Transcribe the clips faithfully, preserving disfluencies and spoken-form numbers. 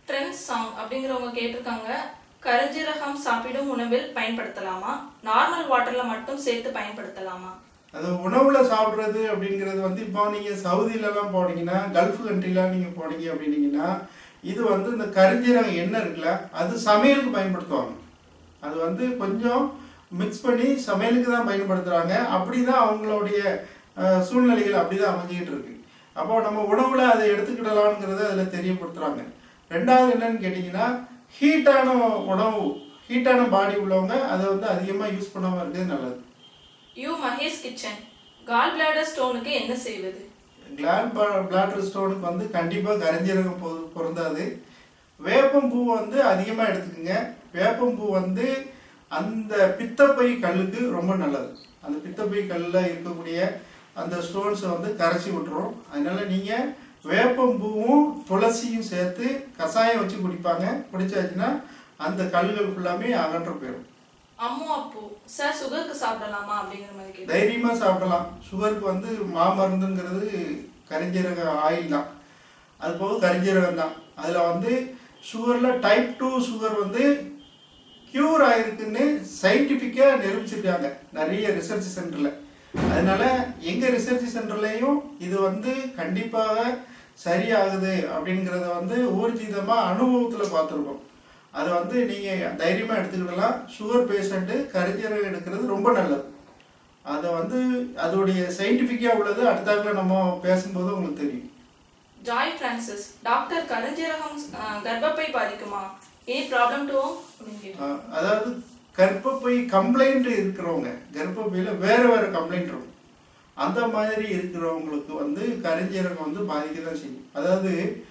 Trend song அப்படிங்கிறவங்க கேட்டிருக்காங்க, கருஞ்சீரகம் சாப்பிடும் உணவில் பயன்படுத்தலாமா, நார்மல் வாட்டர்ல மட்டும் சேர்த்து பயன்படுத்தலாமா? அது உணவுல சாப்பிட்றது அப்படிங்கிறது வந்து இப்போ நீங்க சவுதியிலலாம் போனீங்கன்னா, கல்ஃப் கண்ட்ரிலாம் நீங்க போனீங்க அப்படின்னீங்கன்னா, இது வந்து இந்த கருஞ்சீரகம் எண்ணெய் இருக்குல்ல, அது சமையலுக்கு பயன்படுத்துவாங்க. அது வந்து கொஞ்சம் மிக்ஸ் பண்ணி சமையலுக்கு தான் பயன்படுத்துறாங்க. அப்படிதான் அவங்களுடைய சூழ்நிலைகள் அப்படிதான் அமைஞ்சிக்கிட்டு இருக்கு. அப்போ நம்ம உணவுல அதை எடுத்துக்கிடலாம்ங்கிறத அதில் தெரியப்படுத்துறாங்க. ரெண்டாவது என்னன்னு கேட்டிங்கன்னா, ஹீட்டான உணவு, ஹீட்டான பாடி உள்ளவங்க அதை வந்து அதிகமாக யூஸ் பண்ணாமல் இருக்கிறது நல்லது. You Mahesh kitchen, gall bladder ஸ்டோனுக்கு என்ன செய்வது? கால் பிளாடர் ஸ்டோனுக்கு வந்து கண்டிப்பாக கருஞ்சீரகம் பொ பொருந்தாது. வேப்பம்பூ வந்து அதிகமாக எடுத்துக்கோங்க. வேப்பம்பூ வந்து அந்த பித்தப்பை கல்லுக்கு ரொம்ப நல்லது. அந்த பித்தப்பை கல்லில் இருக்கக்கூடிய அந்த ஸ்டோன்ஸை வந்து கரைச்சி விட்டுரும். அதனால நீங்கள் வேப்பம்பூவும் துளசியும் சேர்த்து கஷாயம் வச்சு குடிப்பாங்க. குடிச்சாச்சுன்னா அந்த கல்லுகள் ஃபுல்லாமே அகன்று போயிடும். அம்மு அப்பு சார், சுகருக்கு சாப்பிடலாமா அப்படிங்கிற மாதிரி? தைரியமா சாப்பிடலாம். சுகருக்கு வந்து மாமருந்துங்கிறது கரிஞ்சீரக ஆயில் தான். அது போக கரிஞ்சீரகம் தான். அதுல வந்து சுகர்ல டைப் டூ சுகர் வந்து கியூர் ஆயிருக்குன்னு சயின்டிபிக்கா நிரூபிச்சிருக்காங்க நிறைய ரிசர்ச் சென்டர்ல. அதனால எங்க ரிசர்ச் சென்டர்லயும் இது வந்து கண்டிப்பாக சரியாகுது அப்படிங்கிறத வந்து ஊர்ஜிதமா அனுபவத்துல பார்த்துருக்கோம். அதை வந்து நீங்கள் தைரியமாக எடுத்துக்கிடலாம். சுகர் பேஷண்ட்டு கரிஞ்சீரகம் எடுக்கிறது ரொம்ப நல்லது. அதை வந்து அதோடைய சயின்டிஃபிக்காக உள்ளது அடுத்தாக்கில் நம்ம பேசும்போது உங்களுக்கு தெரியும். ஜாய் பிரான்சிஸ், டாக்டர் கருஞ்சீரகம் கர்ப்பப்பை பாதிக்குமா, ஏ ப்ராப்ளம் டு? அதாவது கர்ப்பப்பை கம்ப்ளைண்ட் இருக்கிறவங்க, கர்ப்பப்பையில் வேறு வேறு கம்ப்ளைண்ட் இருக்கும். அந்த மாதிரி இருக்கிறவங்களுக்கு வந்து கருஞ்சீரகம் வந்து பாதிக்க தான் செய்யும். அதாவது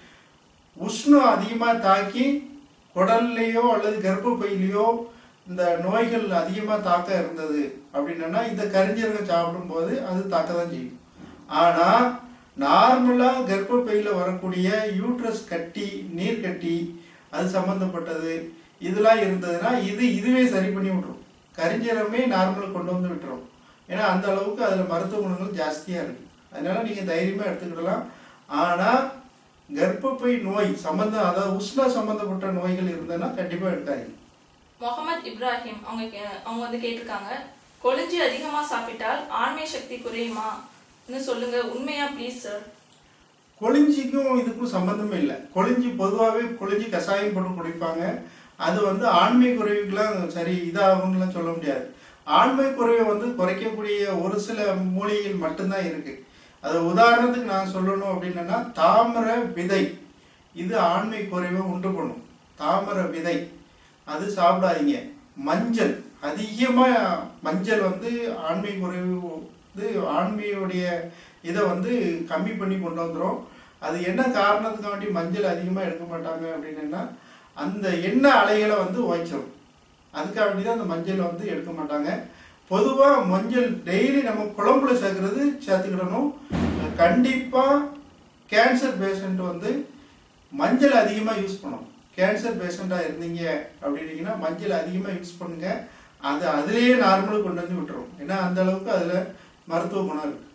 உஷ்ணம் அதிகமாக தாக்கி குடல்லையோ அல்லது கர்ப்பப்பையிலையோ இந்த நோய்கள் அதிகமாக தாக்க இருந்தது அப்படின்னா இந்த கருஞ்சீரகம் சாப்பிடும்போது அது தாக்க தான் செய்யும். ஆனால் நார்மலாக கர்ப்பப்பையில் வரக்கூடிய யூட்ரஸ் கட்டி, நீர் கட்டி, அது சம்மந்தப்பட்டது இதெல்லாம் இருந்ததுன்னா இது இதுவே சரி பண்ணி விட்டுரும். கருஞ்சீரகமே நார்மலாக கொண்டு வந்து விட்டுரும். ஏன்னா அந்த அளவுக்கு அதில் மருத்துவ குணங்கள் ஜாஸ்தியாக இருக்குது. அதனால நீங்கள் தைரியமாக எடுத்துக்கிடலாம். ஆனால் கர்ப்பப்பை நோய் சம்பந்தம், அதாவது உஷ்ண சம்பந்தப்பட்ட நோய்கள் இருந்ததுன்னா கண்டிப்பா எடுக்காதீங்க. முகமது இப்ராஹிம் அவங்க அவங்க வந்து கேட்டிருக்காங்க, கொளிஞ்சி அதிகமா சாப்பிட்டால் ஆண்மை சக்தி குறையுமா சொல்லுங்க, உண்மையா ப்ளீஸ் சார்? கொளிஞ்சிக்கும் இதுக்கும் சம்பந்தமே இல்லை. கொளிஞ்சி பொதுவாகவே கொளிஞ்சி கஷாயம் போட்டு குடிப்பாங்க. அது வந்து ஆண்மை குறைவுக்கெல்லாம் சரி இதாகும்லாம் சொல்ல முடியாது. ஆண்மை குறைவை வந்து குறைக்கக்கூடிய ஒரு சில மூலிகைகள் மட்டும்தான் இருக்கு. அது உதாரணத்துக்கு நான் சொல்லணும் அப்படின்னா, தாமரை விதை இது ஆண்மை குறைவை உண்டு பண்ணும். தாமரை விதை அது சாப்பிடாதீங்க. மஞ்சள், அதிகமாக மஞ்சள் வந்து ஆண்மை குறைவு வந்து ஆண்மையுடைய இதை வந்து கம்மி பண்ணி கொண்டு வந்துடும். அது என்ன காரணத்துக்காண்டி மஞ்சள் அதிகமாக எடுக்க மாட்டாங்க அப்படின்னா, அந்த எண்ணெய் அலைகளை வந்து ஓய்ச்சிடும். அதுக்காண்டி தான் அந்த மஞ்சள் வந்து எடுக்க மாட்டாங்க. பொதுவாக மஞ்சள் டெய்லி நம்ம குழம்புல சேர்க்கறது சேர்த்துக்கிடணும். கண்டிப்பாக கேன்சர் பேஷண்ட் வந்து மஞ்சள் அதிகமாக யூஸ் பண்ணணும். கேன்சர் பேஷண்ட்டாக இருந்தீங்க அப்படின்னீங்கன்னா மஞ்சள் அதிகமாக யூஸ் பண்ணுங்க. அது அதுலேயே நார்மலாக கொண்டு வந்து விட்டுரும். ஏன்னா அந்த அளவுக்கு அதில் மருத்துவ குணம் இருக்குது.